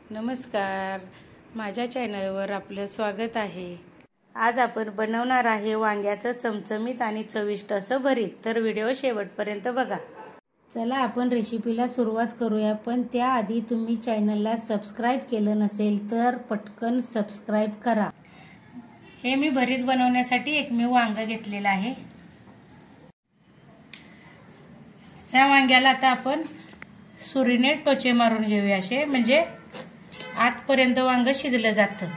नमस्कार, माझ्या चॅनलवर आपलं स्वागत आहे। आज आपण बनवणार आहे वांग्याचं चमचमीत आणि चविष्ट असं भरीत। तर व्हिडिओ शेवटपर्यंत बघा। चला आपण रेसिपीला सुरुवात करूया, पण त्याआधी तुम्ही चॅनलला सबस्क्राइब केलं नसेल तर पटकन सबस्क्राइब करा। हे मी भरीत बनवण्यासाठी एक मी वांग घेतलेलं आहे। या वांग्याला आता आपण सुरीने टोचे मारून घेऊया, असे म्हणजे आतपर्यंत वांग शिजलं जातं।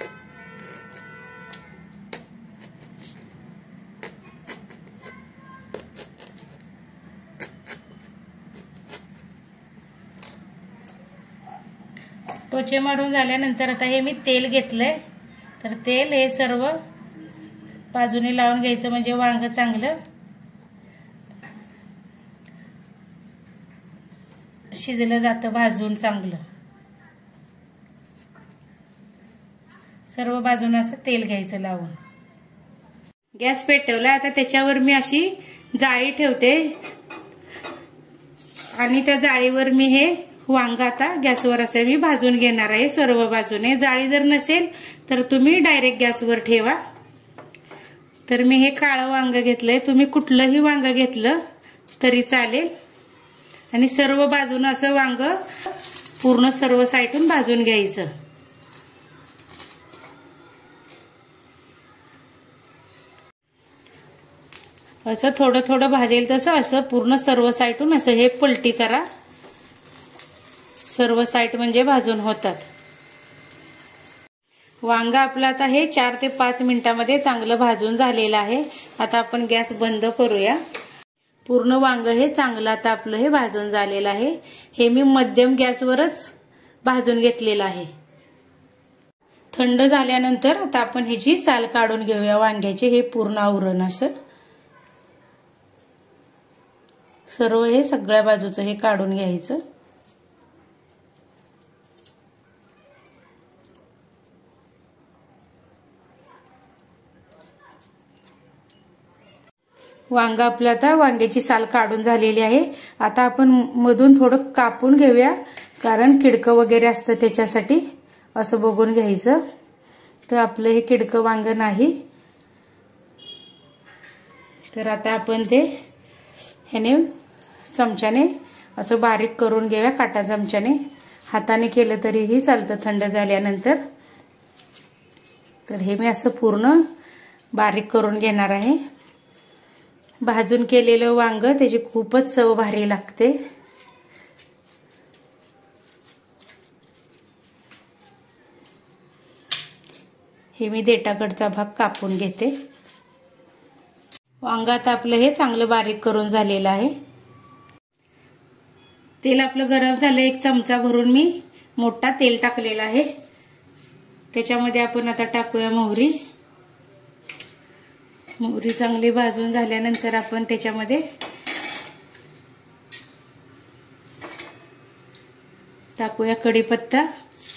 टोचे मारून झाल्यानंतर आता हे मी तेल घेतलंय, तर तेल हे सर्व बाजूने लावून घ्यायचं, म्हणजे वांग चांगलं शिजलं जातं, भाजून चांगलं। सर्व बाजूने असं तेल घ्यायचं लावून। गॅस पेटवला, आता त्याच्यावर मी अशी जाळी ठेवते आणि त्या जाळीवर मी हे वांग आता गॅसवर असं मी भाजून घेणार आहे सर्व बाजूने। जाळी जर नसेल तर तुम्ही डायरेक्ट गॅसवर ठेवा। तर मी हे काळं वांग घेतलंय, तुम्ही कुठलंही वांग घेतलं तरी चालेल। आणि सर्व बाजूने असं वांग पूर्ण सर्व साईडून भाजून घ्यायचं। असं थोडं थोडं भाजेल तसं असं पूर्ण सर्व साईडून असं हे पलटी करा। सर्व साईड म्हणजे भाजून होतात। वांग आपलं आता हे 4 ते 5 मिनिटांमध्ये चांगलं भाजून झालेलं आहे। आता आपण गॅस बंद करूया। पूर्ण वांग हे चांगलं आता आपलं हे भाजून झालेलं आहे। हे मी मध्यम गॅसवरच भाजून घेतलेलं आहे। थंड झाल्यानंतर आता आपण ह्याची साल काढून घेऊया वांग्याचे। हे पूर्ण आवरण असं सर्व हे सगळ्या बाजूचं हे काढून घ्यायचं। वांग आपलं आता वांग्याची साल काढून झालेली आहे। आता आपण मधून थोडं कापून घेऊया, कारण किडकं वगैरे असतं त्याच्यासाठी असं बघून घ्यायचं। तर आपलं हे किडकं वांग नाही। तर आता आपण ते ह्याने चमच्याने असं बारीक करून घेऊया, काटा चमच्याने। हाताने केलं तरीही चालतं थंड झाल्यानंतर। तर हे मी असं पूर्ण बारीक करून घेणार आहे। भाजून केलेलं वांग त्याची खूपच चव भारी लागते। हे मी देठाकडचा भाग कापून घेते। वांग आता आपलं हे चांगलं बारीक करून झालेलं आहे। तेल आपलं गरम झालं, 1 चमचा भरून मी मोठा तेल टाकलेला आहे। त्याच्यामध्ये आपण आता टाकूया मोहरी। मोहरी चांगली भाजून झाल्यानंतर आपण त्याच्यामध्ये टाकूया कढीपत्ता।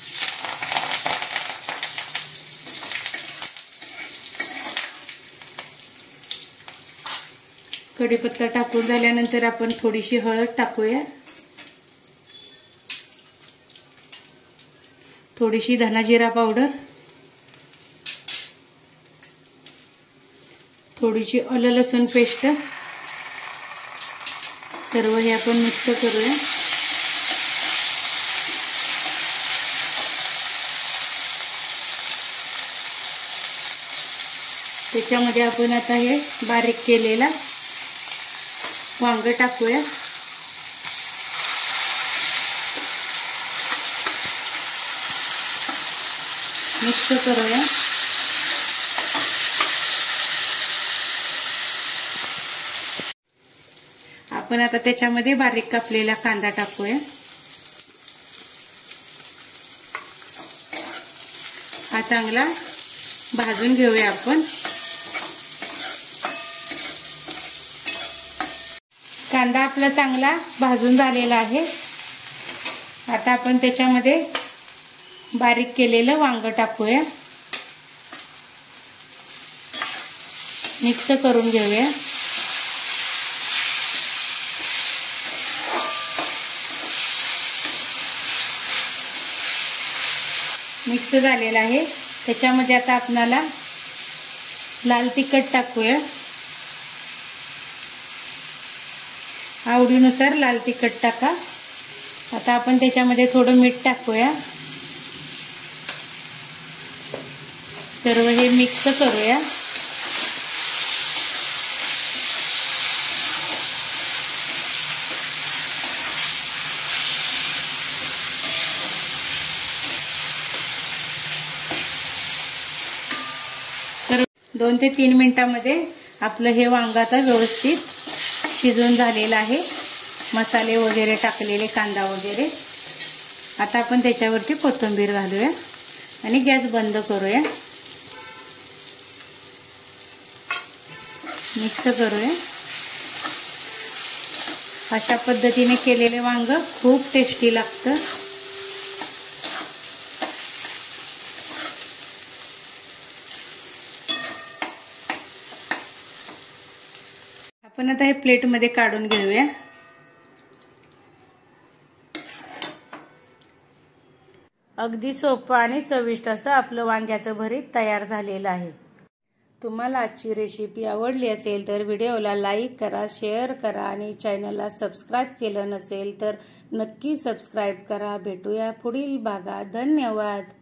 कढीपत्ता टाकून झाल्यानंतर आपण थोडीशी हळद टाकूया, थोडीशी धना जिरा पावडर, थोडीशी आलं लसूण पेस्ट, सर्व हे आपण मिक्स करूया। त्याच्यामध्ये आपण आता हे बारीक केलेला वांग टाकूया। मिक्स करूया। आपण आता त्याच्यामध्ये बारीक कापलेला कांदा टाकूया। हा चांगला भाजून घेऊया आपण। कांदा आपला चांगला भाजून झालेला आहे। आता आपण त्याच्यामध्ये बारीक केलेलं वांग टाकूया, मिक्स करून घेऊया। मिक्स झालेला आहे। त्याच्यामध्ये आता आपणाला लाल तिखट टाकूया, आवडीनुसार लाल तिखट टाका। आता आपण त्याच्यामध्ये थोडं मीठ टाकूया, सर्व हे मिक्स करूया। तर 2 ते 3 मिनिटांमध्ये आपलं हे वांग आता व्यवस्थित शिजून झालेलं आहे। मसाले वगैरे टाकलेले, कांदा वगैरे। आता आपण त्याच्यावरती कोथिंबीर घालूया आणि गॅस बंद करूया, मिक्स करूया। अशा पद्धतीने केलेले वांग खूप टेस्टी लागतं। आपण आता हे प्लेटमध्ये काढून घेऊया। अगदी सोपं आणि चविष्ट असं आपलं वांग्याचं भरीत तयार झालेलं आहे। तुम्हाला आजची रेसिपी आवडली असेल तर व्हिडिओला लाईक करा, शेअर करा आणि चॅनलला सबस्क्राईब केलं नसेल तर नक्की सबस्क्राईब करा। भेटूया पुढील भागात। धन्यवाद।